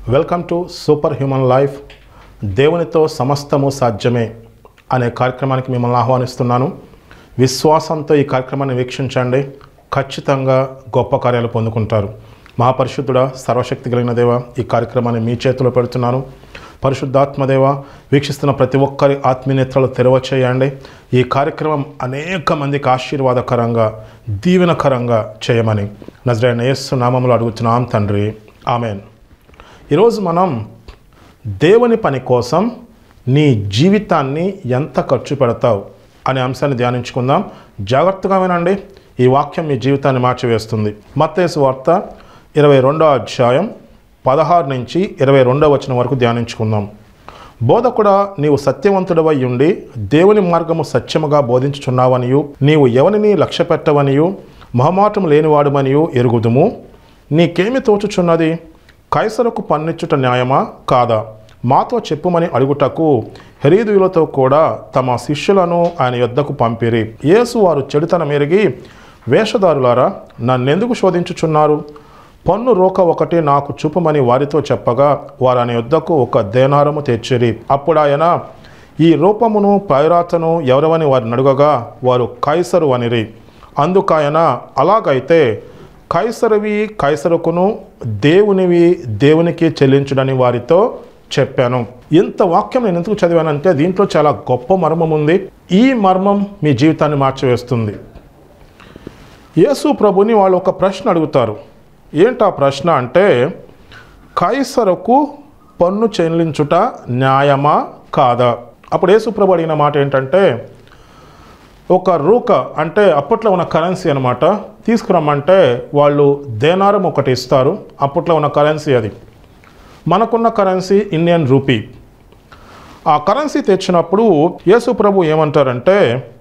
Welcome to super human life. దేవునితో సమస్తము సాధ్యమే అనే కార్యక్రమానికి మిమ్మల్ని ఆహ్వానిస్తున్నాను. విశ్వాసంతో ఈ కార్యక్రమాన్ని వీక్షించండి. ఖచ్చితంగా గొప్ప కార్యాలు పొందుకుంటారు. మహాపరిశుద్ధుడా, సర్వశక్తి కలిగిన దేవ, ఈ కార్యక్రమాన్ని మీ చేతిలో పెడుతున్నాను. పరిశుద్ధాత్మదేవ, వీక్షిస్తున్న ప్రతి ఒక్కరి ఆత్మీయనేత్రాలు తెరవచేయండి. ఈ కార్యక్రమం అనేక మందికి ఆశీర్వాదకరంగా, దీవెనకరంగా చేయమని నజరేయుడైన యేసు నామములో అడుగుతున్నాం తండ్రి, ఆమెన్. ఈరోజు మనం దేవుని పని కోసం నీ జీవితాన్ని ఎంత ఖర్చు పెడతావు అనే అంశాన్ని ధ్యానించుకుందాం. జాగ్రత్తగా వినండి. ఈ వాక్యం మీ జీవితాన్ని మార్చివేస్తుంది. మత్తయి సువార్త 22వ అధ్యాయం 16 నుంచి 22వ వచనం వరకు ధ్యానించుకుందాం. బోధకుడా, నీవు సత్యవంతుడవై ఉండి దేవుని మార్గము సత్యముగా బోధించుచున్నావనియు, నీవు ఎవరిని లక్ష్య పెట్టవనియు, మొహమాటం లేనివాడుమనియు ఎరుగుదుము. నీకేమి తోచుచున్నది? కైసరుకు పన్నిచ్చుట న్యాయమా కాదా? మాతో చెప్పుమని అడుగుటకు హెరోదీయులతో కూడా తమ శిష్యులను ఆయన యొద్దకు పంపిరి. యేసు వారు చెడుతనం ఎరిగి, వేషధారులారా, నన్నెందుకు శోధించుచున్నారు? పన్ను రోక ఒకటి నాకు చూపమని వారితో చెప్పగా, వారు ఆయన యొద్దకు ఒక దేనారము తెచ్చిరి. అప్పుడు ఆయన, ఈ రూపమును పైరాతను ఎవరవని వారిని అడుగగా, వారు కైసరు అనిరి. అందుకాయన, అలాగైతే కైసరువి కైసరుకును, దేవునివి దేవునికి చెల్లించుడని వారితో చెప్పాను. ఇంత వాక్యం నేను ఎందుకు చదివానంటే, దీంట్లో చాలా గొప్ప మర్మం ఉంది. ఈ మర్మం మీ జీవితాన్ని మార్చివేస్తుంది. యేసు ప్రభుని వాళ్ళు ఒక ప్రశ్న అడుగుతారు. ఏంటా ప్రశ్న అంటే, కైసరుకు పన్ను చెల్లించుట న్యాయమా కాదా? అప్పుడు యేసు ప్రభు అడిగిన మాట ఏంటంటే, ఒక రూక అంటే అప్పట్లో ఉన్న కరెన్సీ అనమాట, తీసుకురమ్మంటే వాళ్ళు దేనారం ఒకటి ఇస్తారు. అప్పట్లో ఉన్న కరెన్సీ అది. మనకున్న కరెన్సీ ఇండియన్ రూపీ. ఆ కరెన్సీ తెచ్చినప్పుడు యేసు ప్రభు ఏమంటారంటే,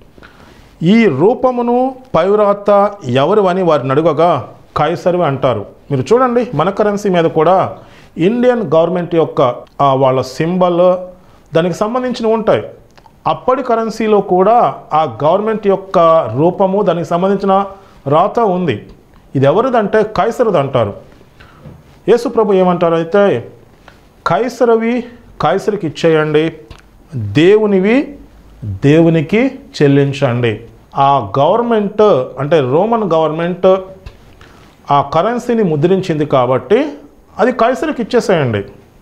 ఈ రూపమును పైవ్రాత ఎవరు అని వారిని అడుగగా కైసరువి అంటారు. మీరు చూడండి, మన కరెన్సీ మీద కూడా ఇండియన్ గవర్నమెంట్ యొక్క వాళ్ళ సింబల్ దానికి సంబంధించినవి ఉంటాయి. అప్పటి కరెన్సీలో కూడా ఆ గవర్నమెంట్ యొక్క రూపము, దానికి సంబంధించిన రాత ఉంది. ఇది ఎవరిదంటే కైసరుది అంటారు. యేసు ప్రభు ఏమంటారు అయితే, కైసరువి కైసరికి ఇచ్చేయండి, దేవునివి దేవునికి చెల్లించండి. ఆ గవర్నమెంట్ అంటే రోమన్ గవర్నమెంట్ ఆ కరెన్సీని ముద్రించింది కాబట్టి అది కైసరికి ఇచ్చేసేయండి,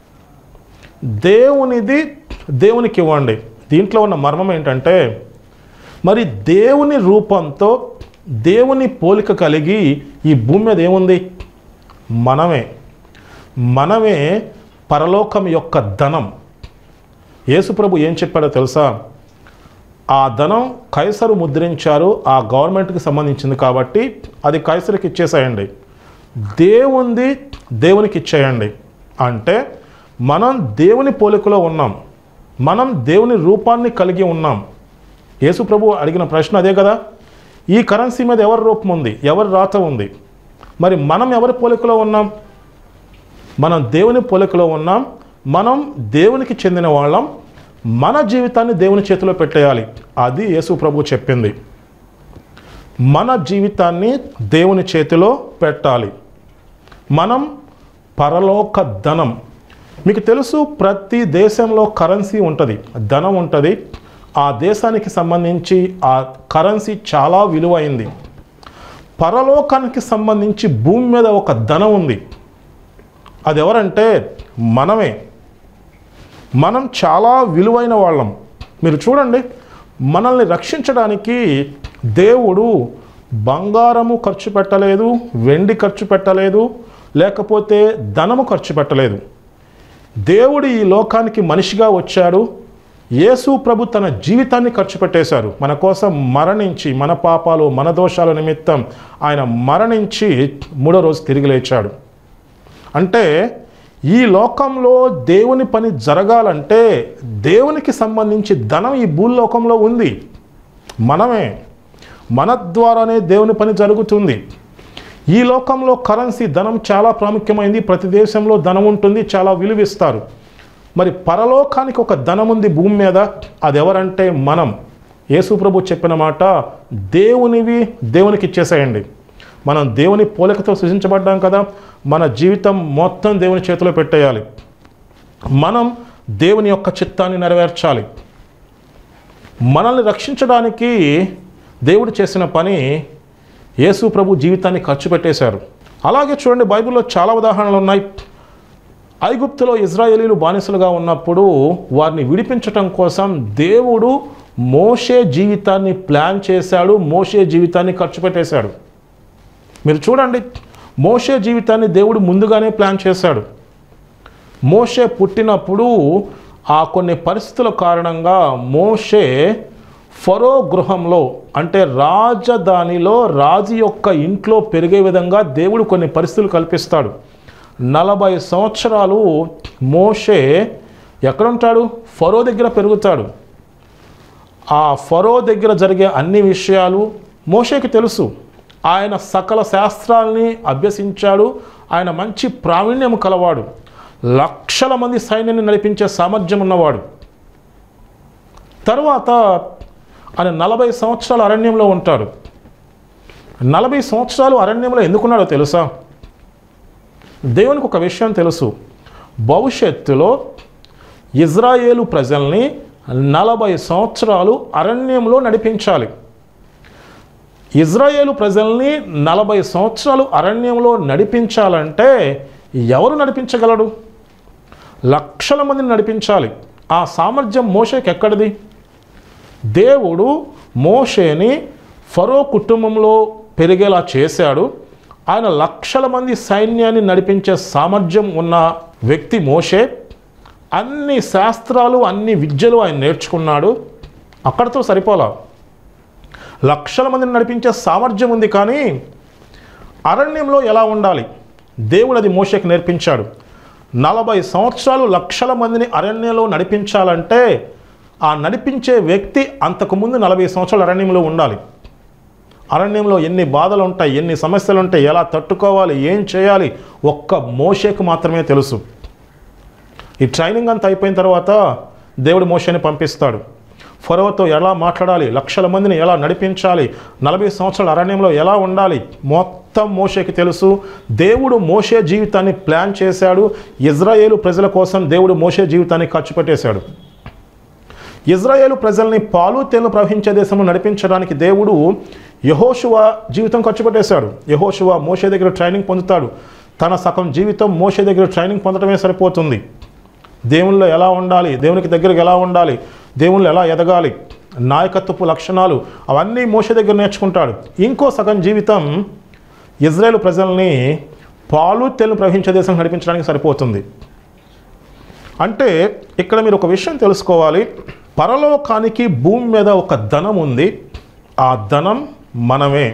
దేవునిది దేవునికి ఇవ్వండి. దీంట్లో ఉన్న మర్మం ఏంటంటే, మరి దేవుని రూపంతో దేవుని పోలిక కలిగి ఈ భూమి మీద ఏముంది? మనమే పరలోకం యొక్క ధనం. యేసుప్రభు ఏం చెప్పాడో తెలుసా? ఆ ధనం కైసరు ముద్రించారు, ఆ గవర్నమెంట్కి సంబంధించింది కాబట్టి అది కైసరికి ఇచ్చేసేయండి, దేవుంది దేవునికి ఇచ్చేయండి. అంటే మనం దేవుని పోలికలో ఉన్నాం, మనం దేవుని రూపాన్ని కలిగి ఉన్నాం. యేసు ప్రభు అడిగిన ప్రశ్న అదే కదా. ఈ కరెన్సీ మీద ఎవరి రూపం ఉంది, ఎవరి రాత ఉంది? మరి మనం ఎవరి పోలికలో ఉన్నాం? మనం దేవుని పోలికలో ఉన్నాం. మనం దేవునికి చెందిన వాళ్ళం. మన జీవితాన్ని దేవుని చేతిలో పెట్టేయాలి. అది యేసు ప్రభు చెప్పింది. మన జీవితాన్ని దేవుని చేతిలో పెట్టాలి. మనం పరలోక ధనం. మీకు తెలుసు, ప్రతి దేశంలో కరెన్సీ ఉంటుంది, ధనం ఉంటుంది. ఆ దేశానికి సంబంధించి ఆ కరెన్సీ చాలా విలువైంది. పరలోకానికి సంబంధించి భూమి మీద ఒక ధనం ఉంది. అది ఎవరంటే మనమే. మనం చాలా విలువైన వాళ్ళం. మీరు చూడండి, మనల్ని రక్షించడానికి దేవుడు బంగారము ఖర్చు పెట్టలేదు, వెండి ఖర్చు పెట్టలేదు, లేకపోతే ధనము ఖర్చు పెట్టలేదు. దేవుడు ఈ లోకానికి మనిషిగా వచ్చాడు. యేసు ప్రభు తన జీవితాన్ని ఖర్చు పెట్టేశారు. మన కోసం మరణించి, మన పాపాలు మన దోషాల నిమిత్తం ఆయన మరణించి 3వ రోజు తిరిగి లేచాడు. అంటే ఈ లోకంలో దేవుని పని జరగాలంటే దేవునికి సంబంధించి ధనం ఈ భూలోకంలో ఉంది. మనమే, మన ద్వారానే దేవుని పని జరుగుతుంది. ఈ లోకంలో కరెన్సీ ధనం చాలా ప్రాముఖ్యమైంది. ప్రతి దేశంలో ధనం ఉంటుంది, చాలా విలువిస్తారు. మరి పరలోకానికి ఒక ధనం ఉంది భూమి మీద. అది ఎవరంటే మనం. యేసు ప్రభు చెప్పిన మాట, దేవునివి దేవునికి ఇచ్చేసేయండి. మనం దేవుని పోలికతో సృజించబడ్డాం కదా, మన జీవితం మొత్తం దేవుని చేతిలో పెట్టేయాలి. మనం దేవుని యొక్క చిత్తాన్ని నెరవేర్చాలి. మనల్ని రక్షించడానికి దేవుడు చేసిన పని యేసు ప్రభు జీవితాన్ని ఖర్చు పెట్టేశారు. అలాగే చూడండి, బైబిల్లో చాలా ఉదాహరణలు ఉన్నాయి. ఐగుప్తులో ఇజ్రాయేలీలు బానిసలుగా ఉన్నప్పుడు వారిని విడిపించటం కోసం దేవుడు మోషే జీవితాన్ని ప్లాన్ చేశాడు, మోషే జీవితాన్ని ఖర్చు పెట్టేశాడు. మీరు చూడండి, మోషే జీవితాన్ని దేవుడు ముందుగానే ప్లాన్ చేశాడు. మోషే పుట్టినప్పుడు ఆ కొన్ని పరిస్థితుల కారణంగా మోషే ఫరో గృహంలో, అంటే రాజధానిలో రాజు యొక్క ఇంట్లో పెరిగే విధంగా దేవుడు కొన్ని పరిస్థితులు కల్పిస్తాడు. 40 సంవత్సరాలు మోషే ఎక్కడుంటాడు? ఫరో దగ్గర పెరుగుతాడు. ఆ ఫరో దగ్గర జరిగే అన్ని విషయాలు మోషేకి తెలుసు. ఆయన సకల శాస్త్రాల్ని అభ్యసించాడు. ఆయన మంచి ప్రావీణ్యం కలవాడు. లక్షల మంది సైన్యాన్ని నడిపించే సామర్థ్యం ఉన్నవాడు. తరువాత ఆయన 40 సంవత్సరాలు అరణ్యంలో ఉంటాడు. 40 సంవత్సరాలు అరణ్యంలో ఎందుకున్నాడో తెలుసా? దేవునికి ఒక విషయం తెలుసు, భవిష్యత్తులో ఇజ్రాయేలు ప్రజల్ని 40 సంవత్సరాలు అరణ్యంలో నడిపించాలి. ఇజ్రాయేలు ప్రజల్ని 40 సంవత్సరాలు అరణ్యంలో నడిపించాలంటే ఎవరు నడిపించగలడు? లక్షల మందిని నడిపించాలి. ఆ సామర్థ్యం మోషేకి ఎక్కడిది? దేవుడు మోషేని ఫరో కుటుంబంలో పెరిగేలా చేశాడు. ఆయన లక్షల మంది సైన్యాన్ని నడిపించే సామర్థ్యం ఉన్న వ్యక్తి మోషే. అన్ని శాస్త్రాలు, అన్ని విద్యలు ఆయన నేర్చుకున్నాడు. అక్కడితో సరిపోలా. లక్షల మందిని నడిపించే సామర్థ్యం ఉంది, కానీ అరణ్యంలో ఎలా ఉండాలి దేవుడు అది మోషేకి నేర్పించాడు. 40 సంవత్సరాలు లక్షల మందిని అరణ్యంలో నడిపించాలంటే ఆ నడిపించే వ్యక్తి అంతకుముందు 40 సంవత్సరాలు అరణ్యంలో ఉండాలి. అరణ్యంలో ఎన్ని బాధలు ఉంటాయి, ఎన్ని సమస్యలు ఉంటాయి, ఎలా తట్టుకోవాలి, ఏం చేయాలి, ఒక్క మోషేకు మాత్రమే తెలుసు. ఈ ట్రైనింగ్ అంతా అయిపోయిన తర్వాత దేవుడు మోషేని పంపిస్తాడు. ఫరోతో ఎలా మాట్లాడాలి, లక్షల మందిని ఎలా నడిపించాలి, 40 సంవత్సరాల అరణ్యంలో ఎలా ఉండాలి, మొత్తం మోషేకి తెలుసు. దేవుడు మోషే జీవితాన్ని ప్లాన్ చేశాడు. ఇజ్రాయేలు ప్రజల కోసం దేవుడు మోషే జీవితాన్ని ఖర్చు పెట్టేశాడు. ఇజ్రాయేలు ప్రజల్ని పాలు తేనెలు ప్రవహించే దేశంలో నడిపించడానికి దేవుడు యెహోషువ జీవితం ఖర్చు పెట్టేశాడు. యెహోషువ మోషే దగ్గర ట్రైనింగ్ పొందుతాడు. తన సగం జీవితం మోషే దగ్గర ట్రైనింగ్ పొందడమే సరిపోతుంది. దేవునిలో ఎలా ఉండాలి, దేవునికి దగ్గరకు ఎలా ఉండాలి, దేవుళ్ళు ఎలా ఎదగాలి, నాయకత్వపు లక్షణాలు అవన్నీ మోషే దగ్గర నేర్చుకుంటాడు. ఇంకో సగం జీవితం ఇజ్రాయేలు ప్రజల్ని పాలు తేనెలు ప్రవహించే దేశం నడిపించడానికి సరిపోతుంది. అంటే ఇక్కడ మీరు ఒక విషయం తెలుసుకోవాలి, పరలోకానికి భూమి మీద ఒక ధనం ఉంది. ఆ ధనం మనమే.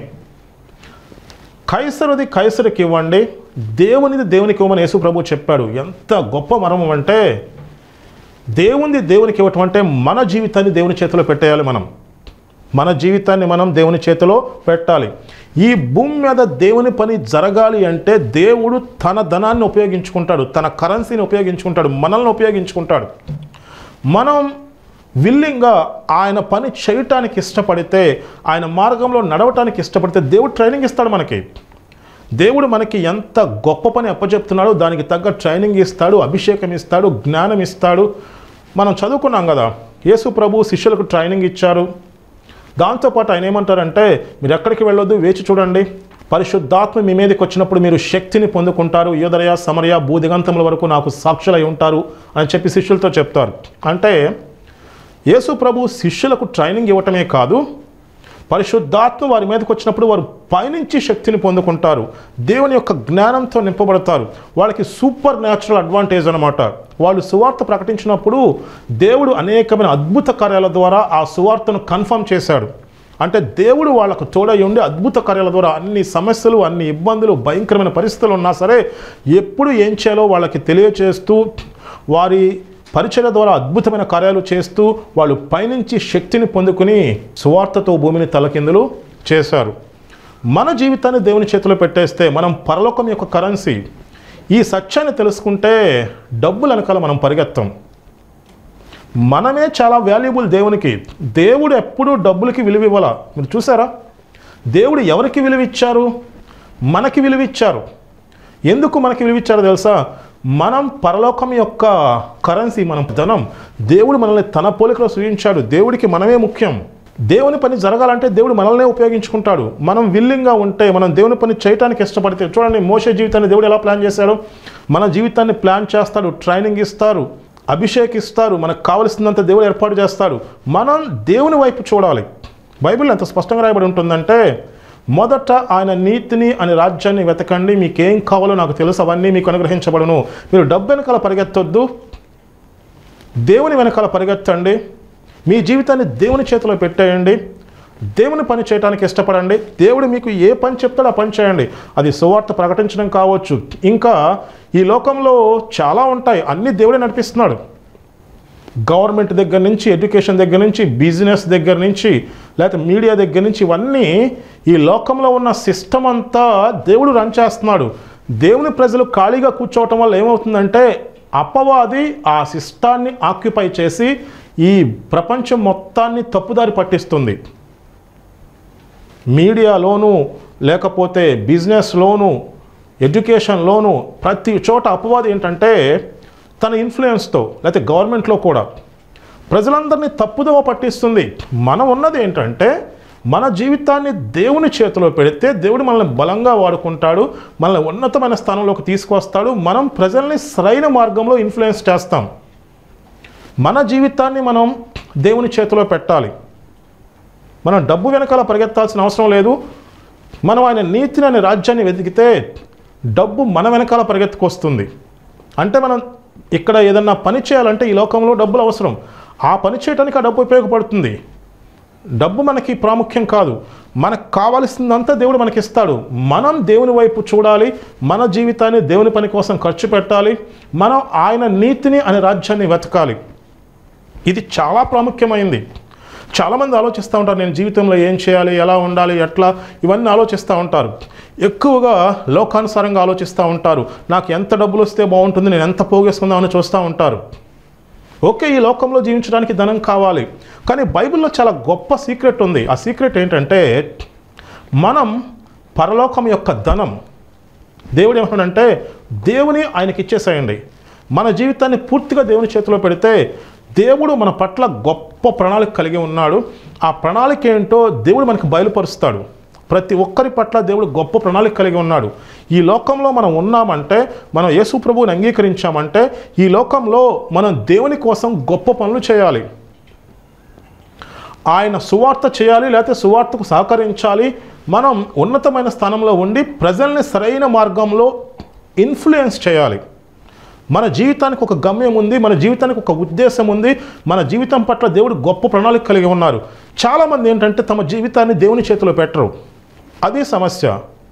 కైసరుది కైసరికి ఇవ్వండి, దేవునిది దేవునికి ఇవ్వమని యేసు ప్రభు చెప్పాడు. ఎంత గొప్ప మర్మం అంటే, దేవునిది దేవునికి ఇవ్వటం అంటే మన జీవితాన్ని దేవుని చేతిలో పెట్టేయాలి. మన జీవితాన్ని మనం దేవుని చేతిలో పెట్టాలి. ఈ భూమి మీద దేవుని పని జరగాలి అంటే దేవుడు తన ధనాన్ని ఉపయోగించుకుంటాడు, తన కరెన్సీని ఉపయోగించుకుంటాడు, మనల్ని ఉపయోగించుకుంటాడు. మనం విల్లింగ్గా ఆయన పని చేయటానికి ఇష్టపడితే, ఆయన మార్గంలో నడవటానికి ఇష్టపడితే దేవుడు ట్రైనింగ్ ఇస్తాడు మనకి. దేవుడు మనకి ఎంత గొప్ప పని అప్పచెప్తున్నాడో దానికి తగ్గ ట్రైనింగ్ ఇస్తాడు, అభిషేకం ఇస్తాడు, జ్ఞానం ఇస్తాడు. మనం చదువుకున్నాం కదా, యేసు ప్రభు శిష్యులకు ట్రైనింగ్ ఇచ్చారు. దాంతోపాటు ఆయన ఏమంటారంటే, మీరు ఎక్కడికి వెళ్ళొద్దు, వేచి చూడండి, పరిశుద్ధాత్మ మీ మీదకి వచ్చినప్పుడు మీరు శక్తిని పొందుకుంటారు, యోదరయ సమరయ భూదిగంతముల వరకు నాకు సాక్షులై ఉంటారు అని చెప్పి శిష్యులతో చెప్తారు. అంటే యేసు ప్రభు శిష్యులకు ట్రైనింగ్ ఇవ్వటమే కాదు, పరిశుద్ధాత్మ వారి మీదకి వచ్చినప్పుడు వారు పైనుంచి శక్తిని పొందుకుంటారు, దేవుని యొక్క జ్ఞానంతో నింపబడతారు. వాళ్ళకి సూపర్ న్యాచురల్ అడ్వాంటేజ్ అనమాట. వాళ్ళు సువార్త ప్రకటించినప్పుడు దేవుడు అనేకమైన అద్భుత కార్యాల ద్వారా ఆ సువార్తను కన్ఫర్మ్ చేశాడు. అంటే దేవుడు వాళ్ళకు తోడై ఉండి అద్భుత కార్యాల ద్వారా అన్ని సమస్యలు, అన్ని ఇబ్బందులు, భయంకరమైన పరిస్థితులు ఉన్నా సరే ఎప్పుడు ఏం చేయాలో వాళ్ళకి తెలియచేస్తూ, వారి పరిచర్య ద్వారా అద్భుతమైన కార్యాలు చేస్తూ వాళ్ళు పైనుంచి శక్తిని పొందుకుని సువార్తతో భూమిని తలకిందులు చేశారు. మన జీవితాన్ని దేవుని చేతిలో పెట్టేస్తే మనం పరలోకం యొక్క కరెన్సీ. ఈ సత్యాన్ని తెలుసుకుంటే డబ్బులు వెనకాల మనం పరిగెత్తాం. మనమే చాలా వాల్యుబుల్ దేవునికి. దేవుడు ఎప్పుడూ డబ్బులకి విలువ ఇవ్వాల. మీరు చూసారా, దేవుడు ఎవరికి విలువ ఇచ్చారు? మనకి విలువిచ్చారు. ఎందుకు మనకి విలువిచ్చారో తెలుసా? మనం పరలోకం యొక్క కరెన్సీ, మనం ధనం. దేవుడు మనల్ని తన పోలికలో సృజించాడు. దేవుడికి మనమే ముఖ్యం. దేవుని పని జరగాలంటే దేవుడు మనల్నే ఉపయోగించుకుంటాడు. మనం విల్లింగ్గా ఉంటే, మనం దేవుని పని చేయడానికి ఇష్టపడితే. చూడండి, మోషే జీవితాన్ని దేవుడు ఎలా ప్లాన్ చేశాడు. మన జీవితాన్ని ప్లాన్ చేస్తాడు, ట్రైనింగ్ ఇస్తారు, అభిషేకిస్తారు, మనకు కావలసినంత దేవుడు ఏర్పాటు చేస్తాడు. మనం దేవుని వైపు చూడాలి. బైబిల్ ఎంత స్పష్టంగా రాయబడి ఉంటుందంటే, మొదట ఆయన నీతిని అని రాజ్యాన్ని వెతకండి, మీకేం కావాలో నాకు తెలుసు, అవన్నీ మీకు అనుగ్రహించబడును. మీరు డబ్బు వెనకాల పరిగెత్తొద్దు, దేవుని వెనకాల పరిగెత్తండి. మీ జీవితాన్ని దేవుని చేతిలో పెట్టేయండి. దేవుని పని చేయడానికి ఇష్టపడండి. దేవుడు మీకు ఏ పని చెప్తాడో ఆ పని చేయండి. అది సువార్త ప్రకటించడం కావచ్చు, ఇంకా ఈ లోకంలో చాలా ఉంటాయి. అన్నీ దేవుడే నడిపిస్తున్నాడు. గవర్నమెంట్ దగ్గర నుంచి, ఎడ్యుకేషన్ దగ్గర నుంచి, బిజినెస్ దగ్గర నుంచి, లేకపోతే మీడియా దగ్గర నుంచి, ఇవన్నీ ఈ లోకంలో ఉన్న సిస్టమ్ అంతా దేవుడు రన్ చేస్తున్నాడు. దేవుని ప్రజలు ఖాళీగా కూర్చోవటం వల్ల ఏమవుతుందంటే, అపవాది ఆ సిస్టాన్ని ఆక్యుపై చేసి ఈ ప్రపంచం మొత్తాన్ని తప్పుదారి పట్టిస్తుంది. మీడియాలోను, లేకపోతే బిజినెస్లోను, ఎడ్యుకేషన్లోను, ప్రతి చోట అపవాది ఏంటంటే తన ఇన్ఫ్లుయెన్స్తో, లేకపోతే గవర్నమెంట్లో కూడా ప్రజలందరినీ తప్పుదోవ పట్టిస్తుంది. మనం ఉన్నది ఏంటంటే, మన జీవితాన్ని దేవుని చేతిలో పెడితే దేవుడు మనల్ని బలంగా వాడుకుంటాడు, మనల్ని ఉన్నతమైన స్థానంలోకి తీసుకొస్తాడు. మనం ప్రజల్ని సరైన మార్గంలో ఇన్ఫ్లుయెన్స్ చేస్తాం. మన జీవితాన్ని మనం దేవుని చేతిలో పెట్టాలి. మనం డబ్బు వెనకాల పరిగెత్తాల్సిన అవసరం లేదు. మనం ఆయన నీతిని అనే రాజ్యాన్ని వెతికితే డబ్బు మన వెనకాల పరిగెత్తుకొస్తుంది. అంటే మనం ఇక్కడ ఏదన్నా పని చేయాలంటే ఈ లోకంలో డబ్బులు అవసరం. ఆ పని చేయడానికి ఆ డబ్బు ఉపయోగపడుతుంది. డబ్బు మనకి ప్రాముఖ్యం కాదు. మనకు కావాల్సిందంతా దేవుడు మనకి ఇస్తాడు. మనం దేవుని వైపు చూడాలి. మన జీవితాన్ని దేవుని పని కోసం ఖర్చు పెట్టాలి. మనం ఆయన నీతిని అనే రాజ్యాన్ని వెతకాలి. ఇది చాలా ప్రాముఖ్యమైంది. చాలామంది ఆలోచిస్తూ ఉంటారు, నేను జీవితంలో ఏం చేయాలి, ఎలా ఉండాలి, ఎట్లా, ఇవన్నీ ఆలోచిస్తూ ఉంటారు. ఎక్కువగా లోకానుసారంగా ఆలోచిస్తూ ఉంటారు. నాకు ఎంత డబ్బులు వస్తే బాగుంటుంది, నేను ఎంత పోగేసుకుందామని చూస్తూ ఉంటారు. ఓకే, ఈ లోకంలో జీవించడానికి ధనం కావాలి, కానీ బైబిల్లో చాలా గొప్ప సీక్రెట్ ఉంది. ఆ సీక్రెట్ ఏంటంటే, మనం పరలోకం యొక్క ధనం, దేవుడు ఏమంటాడంటే, దేవుని ఆయనకి ఇచ్చేసేయండి. మన జీవితాన్ని పూర్తిగా దేవుని చేతిలో పెడితే దేవుడు మన పట్ల గొప్ప ప్రణాళిక కలిగి ఉన్నాడు. ఆ ప్రణాళిక ఏంటో దేవుడు మనకు బయలుపరుస్తాడు. ప్రతి ఒక్కరి పట్ల దేవుడు గొప్ప ప్రణాళిక కలిగి ఉన్నాడు. ఈ లోకంలో మనం ఉన్నామంటే, మనం యేసు ప్రభువుని అంగీకరించామంటే, ఈ లోకంలో మనం దేవుని కోసం గొప్ప పనులు చేయాలి. ఆయన సువార్త చేయాలి, లేకపోతే సువార్తకు సహకరించాలి. మనం ఉన్నతమైన స్థానంలో ఉండి ప్రజల్ని సరైన మార్గంలో ఇన్ఫ్లుయెన్స్ చేయాలి. మన జీవితానికి ఒక గమ్యం ఉంది, మన జీవితానికి ఒక ఉద్దేశం ఉంది, మన జీవితం పట్ల దేవుడు గొప్ప ప్రణాళిక కలిగి ఉన్నారు. చాలామంది ఏంటంటే తమ జీవితాన్ని దేవుని చేతిలో పెట్టరు. అది సమస్య.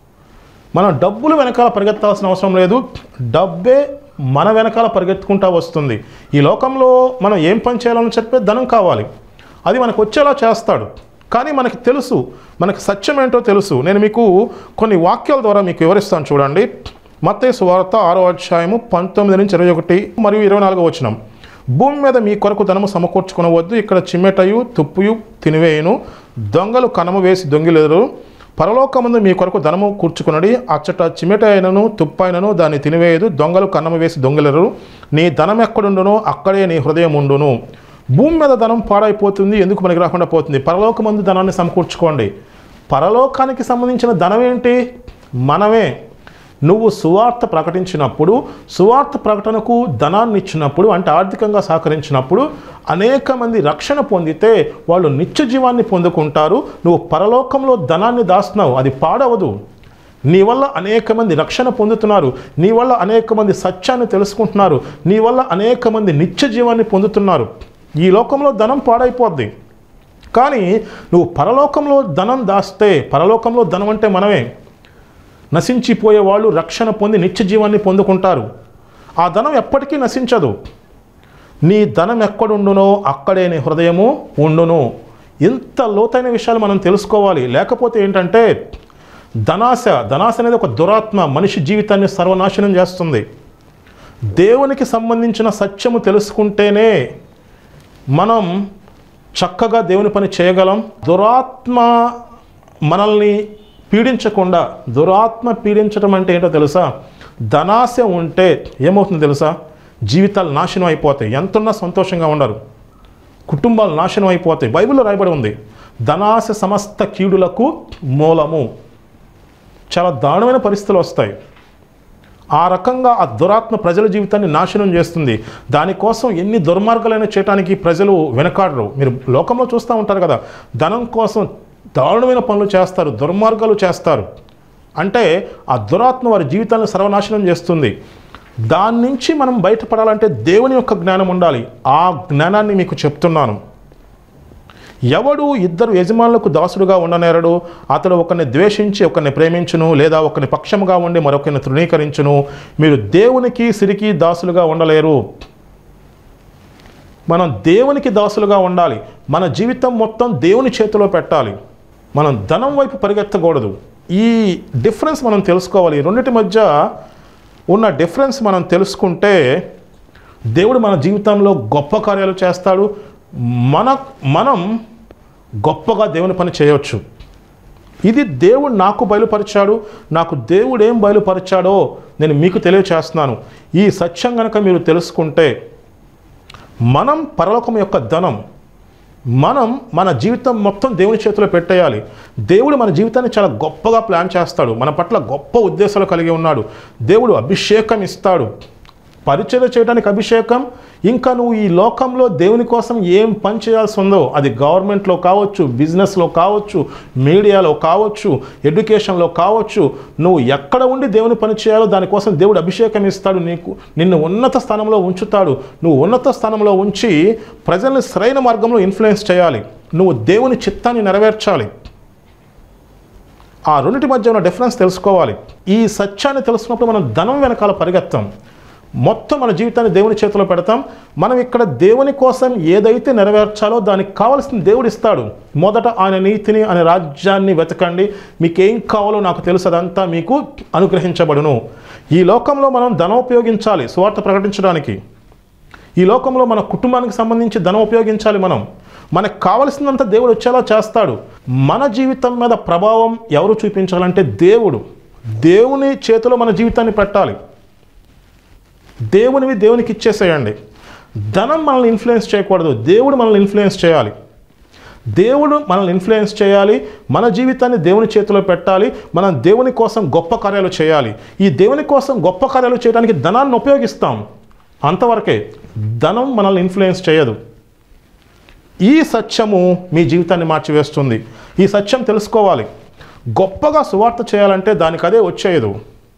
మనం డబ్బులు వెనకాల పరిగెత్తాల్సిన అవసరం లేదు. డబ్బే మన వెనకాల పరిగెత్తుకుంటూ వస్తుంది. ఈ లోకంలో మనం ఏం పని చేయాలని చెప్పే ధనం కావాలి, అది మనకు వచ్చేలా చేస్తాడు. కానీ మనకి తెలుసు, మనకి సత్యం ఏంటో తెలుసు. నేను మీకు కొన్ని వాక్యాల ద్వారా మీకు వివరిస్తాను. చూడండి, మత్తయి సువార్త 6వ అధ్యాయము 19 నుంచి 21 మరియు 24 వచనం. భూమి మీద మీ కొరకు ధనము సమకూర్చుకొనవద్దు, ఇక్కడ చిమ్మెటయు తుప్పుయు తినివేయును, దొంగలు కనము వేసి దొంగిలెదరు. పరలోకమందు మీ కొరకు ధనము కూర్చుకునడి, అచ్చట చిమ్మెట అయినను తుప్పైనను దాన్ని తినివేయదు, దొంగలు కన్నము వేసి దొంగిలెదరు. నీ ధనం ఎక్కడుండునో అక్కడే నీ హృదయం ఉండును. భూమి మీద ధనం పాడైపోతుంది, ఎందుకు మనకి రాకుండా పోతుంది? పరలోకమందు ధనాన్ని సమకూర్చుకోండి. పరలోకానికి సంబంధించిన ధనం ఏంటి? మనమే. నువ్వు సువార్త ప్రకటించినప్పుడు, సువార్త ప్రకటనకు ధనాన్ని ఇచ్చినప్పుడు, అంటే ఆర్థికంగా సహకరించినప్పుడు అనేక మంది రక్షణ పొందితే వాళ్ళు నిత్య జీవాన్ని పొందుకుంటారు. నువ్వు పరలోకంలో ధనాన్ని దాస్తున్నావు, అది పాడవదు. నీ వల్ల అనేక మంది రక్షణ పొందుతున్నారు, నీ వల్ల అనేక మంది సత్యాన్ని తెలుసుకుంటున్నారు, నీ వల్ల అనేక మంది నిత్య జీవాన్ని పొందుతున్నారు. ఈ లోకంలో ధనం పాడైపోద్ది. కానీ నువ్వు పరలోకంలో ధనం దాస్తే, పరలోకంలో ధనం అంటే మనమే, నశించిపోయే వాళ్ళు రక్షణ పొంది నిత్య జీవాన్ని పొందుకుంటారు. ఆ ధనం ఎప్పటికీ నశించదు. నీ ధనం ఎక్కడుండునో అక్కడే నీ హృదయము ఉండును. ఇంత లోతైన విషయాలు మనం తెలుసుకోవాలి. లేకపోతే ఏంటంటే ధనాశ అనేది ఒక దురాత్మ, మనిషి జీవితాన్ని సర్వనాశనం చేస్తుంది. దేవునికి సంబంధించిన సత్యము తెలుసుకుంటేనే మనం చక్కగా దేవుని పని చేయగలం. దురాత్మ మనల్ని పీడించకుండా, దురాత్మ పీడించడం అంటే ఏంటో తెలుసా? ధనాశ ఉంటే ఏమవుతుందో తెలుసా? జీవితాలు నాశనం అయిపోతాయి. ఎంతున్నా సంతోషంగా ఉండరు, కుటుంబాలు నాశనం అయిపోతాయి. బైబిల్లో రాయబడి ఉంది, ధనాశ సమస్త కీడులకు మూలము. చాలా దారుణమైన పరిస్థితులు వస్తాయి. ఆ రకంగా ఆ దురాత్మ ప్రజల జీవితాన్ని నాశనం చేస్తుంది. దానికోసం ఎన్ని దుర్మార్గాలైనా చేయడానికి ప్రజలు వెనకాడరు. మీరు లోకంలో చూస్తూ ఉంటారు కదా, ధనం కోసం దారుణమైన పనులు చేస్తారు, దుర్మార్గాలు చేస్తారు. అంటే ఆ దురాత్మ వారి జీవితాన్ని సర్వనాశనం చేస్తుంది. దాని నుంచి మనం బయటపడాలంటే దేవుని యొక్క జ్ఞానం ఉండాలి. ఆ జ్ఞానాన్ని మీకు చెప్తున్నాను. ఎవడు ఇద్దరు యజమానులకు దాసుడుగా ఉండనేరడు. అతడు ఒకరిని ద్వేషించి ఒకరిని ప్రేమించును, లేదా ఒకరిని పక్షముగా ఉండి మరొకరిని తృణీకరించును. మీరు దేవునికి సిరికి దాసులుగా ఉండలేరు. మనం దేవునికి దాసులుగా ఉండాలి. మన జీవితం మొత్తం దేవుని చేతిలో పెట్టాలి. మనం ధనం వైపు పరిగెత్తకూడదు. ఈ డిఫరెన్స్ మనం తెలుసుకోవాలి. రెండింటి మధ్య ఉన్న డిఫరెన్స్ మనం తెలుసుకుంటే దేవుడు మన జీవితంలో గొప్ప కార్యాలు చేస్తాడు. మనం గొప్పగా దేవుని పని చేయవచ్చు. ఇది దేవుడు నాకు బయలుపరిచాడు. నాకు దేవుడు ఏం బయలుపరిచాడో నేను మీకు తెలియచేస్తున్నాను. ఈ సత్యం కనుక మీరు తెలుసుకుంటే, మనం పరలోకం యొక్క ధనం, మనం మన జీవితం మొత్తం దేవుని చేతిలో పెట్టేయాలి. దేవుడు మన జీవితాన్ని చాలా గొప్పగా ప్లాన్ చేస్తాడు. మన పట్ల గొప్ప ఉద్దేశాలు కలిగి ఉన్నాడు. దేవుడు అభిషేకం ఇస్తాడు. పరిచర్య చేయడానికి అభిషేకం. ఇంకా నువ్వు ఈ లోకంలో దేవుని కోసం ఏం పని చేయాల్సి ఉందో, అది గవర్నమెంట్లో కావచ్చు, బిజినెస్లో కావచ్చు, మీడియాలో కావచ్చు, ఎడ్యుకేషన్లో కావచ్చు, నువ్వు ఎక్కడ ఉండి దేవుని పని చేయాలో దానికోసం దేవుడు అభిషేకం ఇస్తాడు. నిన్ను ఉన్నత స్థానంలో ఉంచుతాడు. నువ్వు ఉన్నత స్థానంలో ఉంచి ప్రజల్ని సరైన మార్గంలో ఇన్ఫ్లుయెన్స్ చేయాలి. నువ్వు దేవుని చిత్తాన్ని నెరవేర్చాలి. ఆ రెండింటి మధ్య ఉన్న డిఫరెన్స్ తెలుసుకోవాలి. ఈ సత్యాన్ని తెలుసుకున్నప్పుడు మనం ధనం వెనకాల పరిగెత్తాం. మొత్తం మన జీవితాన్ని దేవుని చేతిలో పెడతాం. మనం ఇక్కడ దేవుని కోసం ఏదైతే నెరవేర్చాలో దానికి కావాల్సిన దేవుడు ఇస్తాడు. మొదట ఆయన నీతిని, ఆయన రాజ్యాన్ని వెతకండి, మీకేం కావాలో నాకు తెలుసు, అదంతా మీకు అనుగ్రహించబడును. ఈ లోకంలో మనం ధనం ఉపయోగించాలి సువార్త ప్రకటించడానికి. ఈ లోకంలో మన కుటుంబానికి సంబంధించి ధనం ఉపయోగించాలి. మనకు కావలసినంత దేవుడు వచ్చేలా చేస్తాడు. మన జీవితం మీద ప్రభావం ఎవరు చూపించాలంటే దేవుడు. దేవుని చేతిలో మన జీవితాన్ని పెట్టాలి. దేవునివి దేవునికి ఇచ్చేసేయండి. ధనం మనల్ని ఇన్ఫ్లుయెన్స్ చేయకూడదు. దేవుడు మనల్ని ఇన్ఫ్లుయెన్స్ చేయాలి. దేవుడు మనల్ని ఇన్ఫ్లుయెన్స్ చేయాలి. మన జీవితాన్ని దేవుని చేతిలో పెట్టాలి. మనం దేవుని కోసం గొప్ప కార్యాలు చేయాలి. ఈ దేవుని కోసం గొప్ప కార్యాలు చేయడానికి ధనాన్ని ఉపయోగిస్తాం, అంతవరకే. ధనం మనల్ని ఇన్ఫ్లుయెన్స్ చేయదు. ఈ సత్యము మీ జీవితాన్ని మార్చివేస్తుంది. ఈ సత్యం తెలుసుకోవాలి. గొప్పగా సువార్త చేయాలంటే దానికి అదే వచ్చేయదు.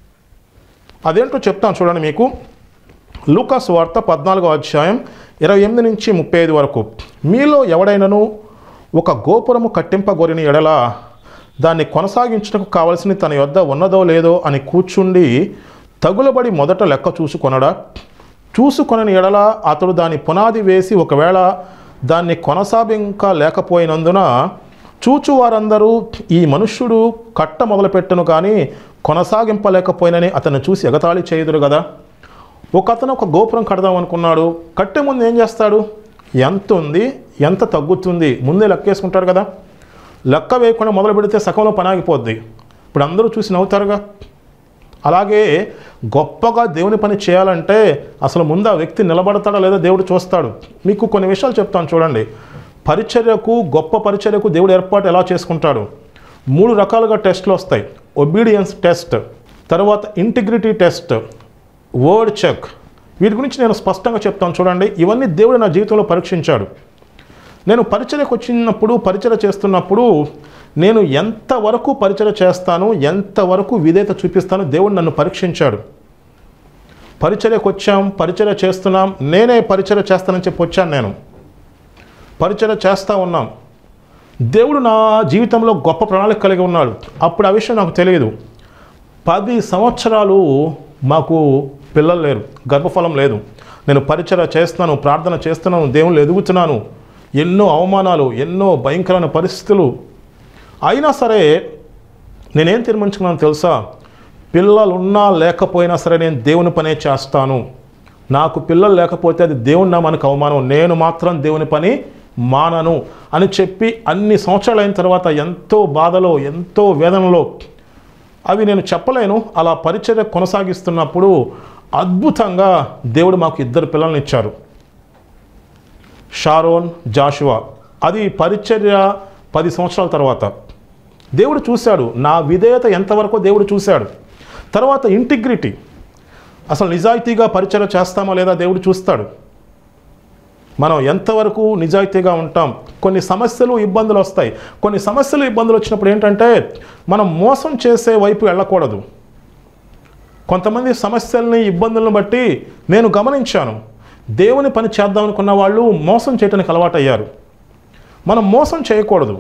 అదేంటో చెప్తాను చూడండి మీకు. లూకా సువార్త 14వ అధ్యాయం 28 నుంచి 35 వరకు. మీలో ఎవడైనను ఒక గోపురము కట్టింపగోరిన ఎడల దాన్ని కొనసాగించుటకు కావలసిన తన యొద్ద ఉన్నదో లేదో అని కూర్చుండి తగులబడి మొదట లెక్క చూసుకొనని ఎడల అతడు దాని పునాది వేసి ఒకవేళ దాన్ని కొనసాగింక లేకపోయినందున చూచు వారందరూ ఈ మనుష్యుడు కట్ట మొదలుపెట్టను కానీ కొనసాగింపలేకపోయినని అతన్ని చూసి ఎగతాళి చేయుదురు కదా. అతను ఒక గోపురం కడదాం అనుకున్నాడు. కట్టే ముందు ఏం చేస్తాడు? ఎంత ఉంది, ఎంత తగ్గుతుంది ముందే లెక్కేసుకుంటాడు కదా. లెక్క వేయకుండా మొదలు పెడితే సగంలో పని ఆగిపోద్ది. ఇప్పుడు అందరూ చూసి నవ్వుతారుగా. అలాగే గొప్పగా దేవుని పని చేయాలంటే అసలు ముందు ఆ వ్యక్తి నిలబడతాడా లేదా దేవుడు చూస్తాడు. మీకు కొన్ని విషయాలు చెప్తాను చూడండి. పరిచర్యకు, గొప్ప పరిచర్యకు దేవుడు ఏర్పాటు ఎలా చేసుకుంటాడు? 3 రకాలుగా టెస్టులు వస్తాయి. ఒబీడియన్స్ టెస్ట్, తర్వాత ఇంటిగ్రిటీ టెస్ట్, వర్డ్ చెక్. వీటి గురించి నేను స్పష్టంగా చెప్తాను చూడండి. ఇవన్నీ దేవుడు నా జీవితంలో పరీక్షించాడు. నేను పరిచర్యకు వచ్చినప్పుడు, పరిచర్య చేస్తున్నప్పుడు నేను ఎంతవరకు పరిచర్య చేస్తాను, ఎంతవరకు విధేయత చూపిస్తాను, దేవుడు నన్ను పరీక్షించాడు. పరిచర్యకు వచ్చాం, పరిచర్య చేస్తున్నాం. నేనే పరిచర్య చేస్తానని చెప్పి వచ్చాను. నేను పరిచర్య చేస్తూ ఉన్నాం. దేవుడు నా జీవితంలో గొప్ప ప్రణాళిక కలిగి ఉన్నాడు. అప్పుడు ఆ విషయం నాకు తెలియదు. 10 సంవత్సరాలు మాకు పిల్లలు లేరు, గర్భఫలం లేదు. నేను పరిచర్య చేస్తున్నాను, ప్రార్థన చేస్తున్నాను, దేవుళ్ళు ఎదుగుతున్నాను. ఎన్నో అవమానాలు, ఎన్నో భయంకరమైన పరిస్థితులు. అయినా సరే నేనేం తీర్మానించుకున్నాను తెలుసా? పిల్లలు ఉన్నా లేకపోయినా సరే నేను దేవుని పనే చేస్తాను. నాకు పిల్లలు లేకపోతే అది దేవుని నామానికి అవమానం. నేను మాత్రం దేవుని పని మానను. అని చెప్పి అన్ని సంవత్సరాలు అయిన తర్వాత ఎంతో బాధలో ఎంతో వేదనలో, అవి నేను చెప్పలేను, అలా పరిచర్య కొనసాగిస్తున్నప్పుడు అద్భుతంగా దేవుడు మాకు 2 పిల్లల్ని ఇచ్చారు, షారోన్, జాషువా. అది పరిచర్య 10 సంవత్సరాల తర్వాత దేవుడు చూశాడు, నా విధేయత ఎంతవరకు దేవుడు చూశాడు. తర్వాత ఇంటిగ్రిటీ, అసలు నిజాయితీగా పరిచర్య చేస్తామా లేదా దేవుడు చూస్తాడు. మనం ఎంతవరకు నిజాయితీగా ఉంటాం. కొన్ని సమస్యలు ఇబ్బందులు వస్తాయి. కొన్ని సమస్యలు ఇబ్బందులు వచ్చినప్పుడు ఏంటంటే మనం మోసం చేసే వైపు వెళ్ళకూడదు. కొంతమంది సమస్యల్ని ఇబ్బందులను బట్టి నేను గమనించాను, దేవుని పని చేద్దాం అనుకున్న వాళ్ళు మోసం చేయడానికి అలవాటయ్యారు. మనం మోసం చేయకూడదు.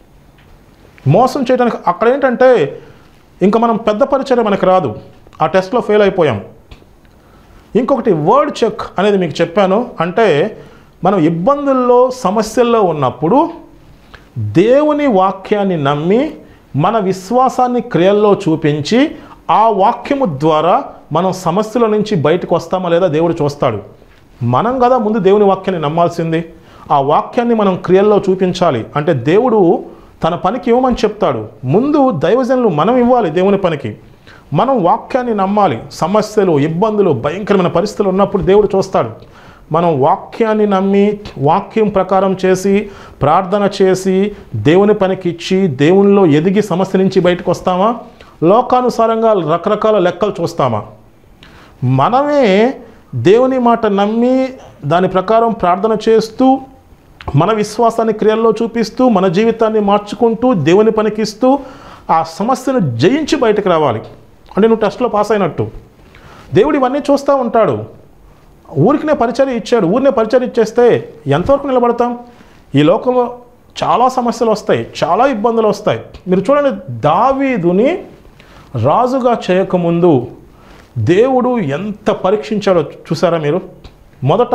మోసం చేయడానికి అక్కడ ఏంటంటే ఇంకా మనం పెద్ద పరిచర్య మనకు రాదు, ఆ టెస్ట్లో ఫెయిల్ అయిపోయాం. ఇంకొకటి వర్డ్ చెక్ అనేది మీకు చెప్పాను. అంటే మనం ఇబ్బందుల్లో సమస్యల్లో ఉన్నప్పుడు దేవుని వాక్యాన్ని నమ్మి మన విశ్వాసాన్ని క్రియల్లో చూపించి ఆ వాక్యము ద్వారా మనం సమస్యల నుంచి బయటకు వస్తామా లేదా దేవుడు చూస్తాడు. మనం కదా ముందు దేవుని వాక్యాన్ని నమ్మాల్సింది. ఆ వాక్యాన్ని మనం క్రియల్లో చూపించాలి. అంటే దేవుడు తన పనికి ఇవ్వమని చెప్తాడు. ముందు దైవజనులు మనం ఇవ్వాలి దేవుని పనికి. మనం వాక్యాన్ని నమ్మాలి. సమస్యలు, ఇబ్బందులు, భయంకరమైన పరిస్థితులు ఉన్నప్పుడు దేవుడు చూస్తాడు. మనం వాక్యాన్ని నమ్మి వాక్యం ప్రకారం చేసి ప్రార్థన చేసి దేవుని పనికి ఇచ్చి దేవునిలో ఎదిగి సమస్య నుంచి బయటకు వస్తామా, లోకానుసారంగా రకరకాల లెక్కలు చూస్తామా? మనమే దేవుని మాట నమ్మి దాని ప్రకారం ప్రార్థన చేస్తూ మన విశ్వాసాన్ని క్రియల్లో చూపిస్తూ మన జీవితాన్ని మార్చుకుంటూ దేవుని పనికిస్తూ ఆ సమస్యను జయించి బయటకు రావాలి. అంటే నువ్వు టెస్ట్లో పాస్ అయినట్టు. దేవుడు ఇవన్నీ చూస్తూ ఉంటాడు. ఊరికినే పరిచర్య ఇచ్చాడు, ఊరినే పరిచర్య ఇచ్చేస్తే ఎంతవరకు నిలబడతాం? ఈ లోకంలో చాలా సమస్యలు వస్తాయి, చాలా ఇబ్బందులు వస్తాయి. మీరు చూడండి, దావీదుని రాజుగా చేయకముందు దేవుడు ఎంత పరీక్షించాడో చూసారా మీరు? మొదట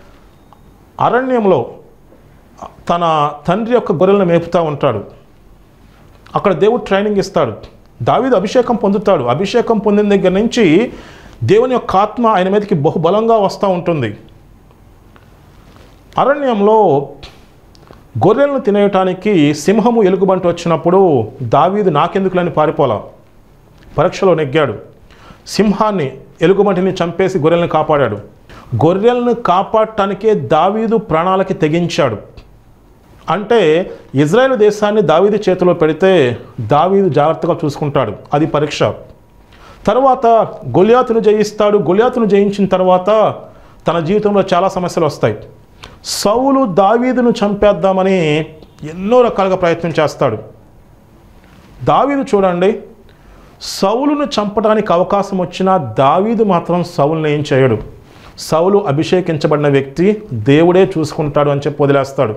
అరణ్యంలో తన తండ్రి యొక్క గొర్రెలను మేపుతూ ఉంటాడు. అక్కడ దేవుడు ట్రైనింగ్ ఇస్తాడు. దావీదు అభిషేకం పొందుతాడు. అభిషేకం పొందిన దగ్గర నుంచి దేవుని యొక్క ఆత్మ ఆయన మీదకి బహుబలంగా వస్తూ ఉంటుంది. అరణ్యంలో గొర్రెలను తినేయటానికి సింహము ఎలుగుబంటి వచ్చినప్పుడు దావీదు నాకెందుకులని పారిపోలా, పరీక్షలో నెగ్గాడు. సింహాన్ని ఎలుగుబంటిని చంపేసి గొర్రెలను కాపాడాడు. గొర్రెలను కాపాడటానికే దావీదు ప్రాణాలకి తెగించాడు. అంటే ఇజ్రాయేల్ దేశాన్ని దావీదు చేతిలో పెడితే దావీదు జాగ్రత్తగా చూసుకుంటాడు. అది పరీక్ష. తర్వాత గొలియాతును జయిస్తాడు. గొలియాతును జయించిన తర్వాత తన జీవితంలో చాలా సమస్యలు వస్తాయి. సౌలు దావీదును చంపేద్దామని ఎన్నో రకాలుగా ప్రయత్నం చేస్తాడు. దావీదు చూడండి, సౌలును చంపడానికి అవకాశం వచ్చినా దావీదు మాత్రం సౌలుని ఏం చేయడు. సౌలు అభిషేకించబడిన వ్యక్తి, దేవుడే చూసుకుంటాడు అని చెప్పి వదిలేస్తాడు.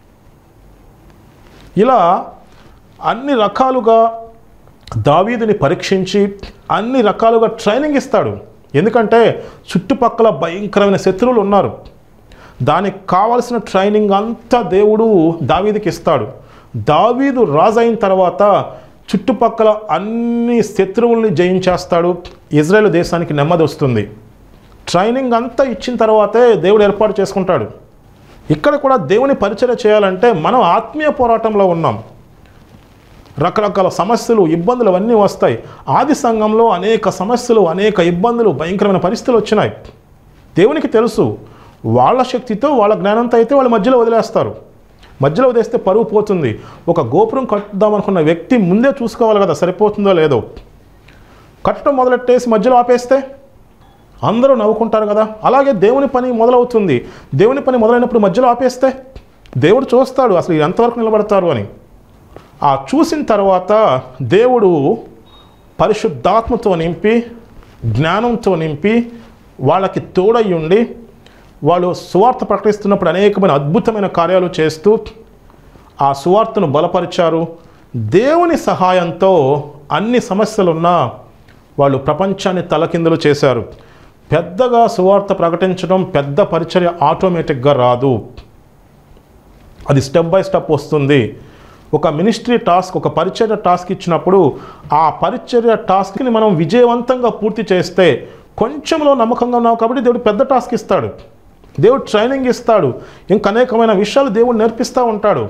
ఇలా అన్ని రకాలుగా దావీదుని పరీక్షించి అన్ని రకాలుగా ట్రైనింగ్ ఇస్తాడు. ఎందుకంటే చుట్టుపక్కల భయంకరమైన శత్రువులు ఉన్నారు. దానికి కావాల్సిన ట్రైనింగ్ అంతా దేవుడు దావీదుకి ఇస్తాడు. దావీదు రాజు అయిన తర్వాత చుట్టుపక్కల అన్ని శత్రువుల్ని జయించేస్తాడు. ఇజ్రాయేల్ దేశానికి నెమ్మది వస్తుంది. ట్రైనింగ్ అంతా ఇచ్చిన తర్వాతే దేవుడు ఏర్పాటు చేసుకుంటాడు. ఇక్కడ కూడా దేవుని పరిచర్య చేయాలంటే మనం ఆత్మీయ పోరాటంలో ఉన్నాం. రకరకాల సమస్యలు, ఇబ్బందులు అవన్నీ వస్తాయి. ఆది సంఘంలో అనేక సమస్యలు, అనేక ఇబ్బందులు, భయంకరమైన పరిస్థితులు వచ్చినాయి. దేవునికి తెలుసు, వాళ్ళ శక్తితో వాళ్ళ జ్ఞానంతో అయితే వాళ్ళ మధ్యలో వదిలేస్తారు. మధ్యలో వదిలేస్తే పరువు పోతుంది. ఒక గోపురం కట్టుదామనుకున్న వ్యక్తి ముందే చూసుకోవాలి కదా సరిపోతుందో లేదో. కట్టడం మొదలెట్టేసి మధ్యలో ఆపేస్తే అందరూ నవ్వుకుంటారు కదా. అలాగే దేవుని పని మొదలవుతుంది. దేవుని పని మొదలైనప్పుడు మధ్యలో ఆపేస్తే దేవుడు చూస్తాడు అసలు ఎంతవరకు నిలబడతారు అని. ఆ చూసిన తర్వాత దేవుడు పరిశుద్ధాత్మతో నింపి జ్ఞానంతో నింపి వాళ్ళకి తోడై ఉండి వాళ్ళు సువార్త ప్రకటిస్తున్నప్పుడు అనేకమైన అద్భుతమైన కార్యాలు చేస్తూ ఆ సువార్తను బలపరిచారు. దేవుని సహాయంతో అన్ని సమస్యలున్నా వాళ్ళు ప్రపంచాన్ని తలకిందులు చేశారు. పెద్దగా సువార్త ప్రకటించడం, పెద్ద పరిచర్య ఆటోమేటిక్గా రాదు. అది స్టెప్ బై స్టెప్ వస్తుంది. ఒక మినిస్ట్రీ టాస్క్, ఒక పరిచర్య టాస్క్ ఇచ్చినప్పుడు ఆ పరిచర్య టాస్క్ని మనం విజయవంతంగా పూర్తి చేస్తే కొంచెంలో నమ్మకంగా ఉన్నావు కాబట్టి దేవుడు పెద్ద టాస్క్ ఇస్తాడు. దేవుడు ట్రైనింగ్ ఇస్తాడు. ఇంకా అనేకమైన విషయాలు దేవుడు నేర్పిస్తూ ఉంటాడు.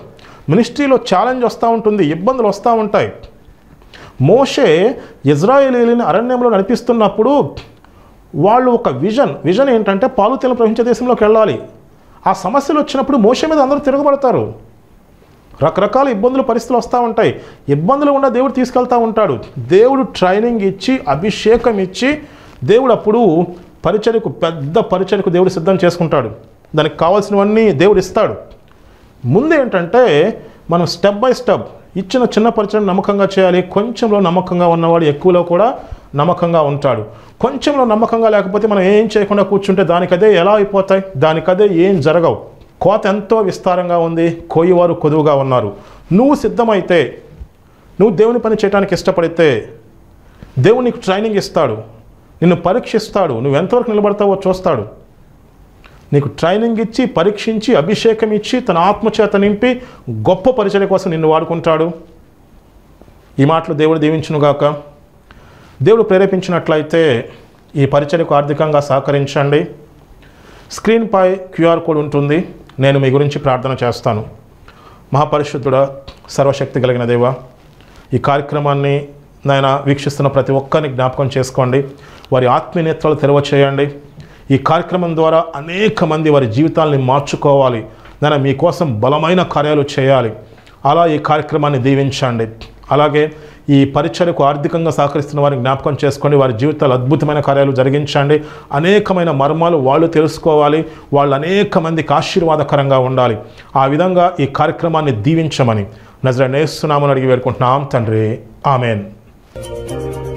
మినిస్ట్రీలో ఛాలెంజ్ వస్తూ ఉంటుంది, ఇబ్బందులు వస్తూ ఉంటాయి. మోషే ఇజ్రాయేలీని అరణ్యంలో నడిపిస్తున్నప్పుడు వాళ్ళు ఒక విజన్ ఏంటంటే పాలు తేనెలు ప్రవహించే దేశంలోకి వెళ్ళాలి. ఆ సమస్యలు వచ్చినప్పుడు మోషే మీద అందరూ తిరగబడతారు. రకరకాల ఇబ్బందులు పరిస్థితులు వస్తూ ఉంటాయి. ఇబ్బందులు ఉన్న దేవుడు తీసుకెళ్తూ ఉంటాడు. దేవుడు ట్రైనింగ్ ఇచ్చి అభిషేకం ఇచ్చి దేవుడు అప్పుడు పరిచర్యకు, పెద్ద పరిచర్యకు దేవుడు సిద్ధం చేసుకుంటాడు. దానికి కావాల్సినవన్నీ దేవుడు ఇస్తాడు. ముందు ఏంటంటే మనం స్టెప్ బై స్టెప్ ఇచ్చిన చిన్న పరిచయం నమ్మకంగా చేయాలి. కొంచెంలో నమ్మకంగా ఉన్నవాడు ఎక్కువలో కూడా నమ్మకంగా ఉంటాడు. కొంచెంలో నమ్మకంగా లేకపోతే మనం ఏం చేయకుండా కూర్చుంటే దానికదే ఎలా అయిపోతాయి, దానికదే ఏం జరగవు. కోత ఎంతో విస్తారంగా ఉంది, కోయివారు కొదువుగా ఉన్నారు. నువ్వు సిద్ధమైతే, నువ్వు దేవుని పని చేయడానికి ఇష్టపడితే దేవుడు నీకు ట్రైనింగ్ ఇస్తాడు, నిన్ను పరీక్షిస్తాడు. నువ్వు ఎంతవరకు నిలబడతావో చూస్తాడు. నీకు ట్రైనింగ్ ఇచ్చి, పరీక్షించి, అభిషేకం ఇచ్చి, తన ఆత్మచేత నింపి గొప్ప పరిచర్య కోసం నిన్ను వాడుకుంటాడు. ఈ మాటలు దేవుడు దీవించునుగాక. దేవుడు ప్రేరేపించినట్లయితే ఈ పరిచర్యకు ఆర్థికంగా సహకరించండి. స్క్రీన్పై QR కోడ్ ఉంటుంది. నేను మీ గురించి ప్రార్థన చేస్తాను. మహాపరిశుద్ధుడా, సర్వశక్తి కలిగిన దేవా, ఈ కార్యక్రమాన్ని నాయన వీక్షిస్తున్న ప్రతి ఒక్కరిని జ్ఞాపకం చేసుకోండి. వారి ఆత్మీయ నేత్రాలు తెరవ చేయండి. ఈ కార్యక్రమం ద్వారా అనేక మంది వారి జీవితాలని మార్చుకోవాలి. నాయన మీకోసం బలమైన కార్యాలు చేయాలి. అలా ఈ కార్యక్రమాన్ని దీవించండి. అలాగే ఈ పరిచర్యకు ఆర్థికంగా సహకరిస్తున్న వారిని జ్ఞాపకం చేసుకోండి. వారి జీవితాలు అద్భుతమైన కార్యాలు జరిగించండి. అనేకమైన మర్మాలు వాళ్ళు తెలుసుకోవాలి. వాళ్ళు అనేక మందికి ఆశీర్వాదకరంగా ఉండాలి. ఆ విధంగా ఈ కార్యక్రమాన్ని దీవించమని నజరేయుడైన యేసు నామమున అడిగి వేడుకుంటున్నాం తండ్రి. ఆమెన్.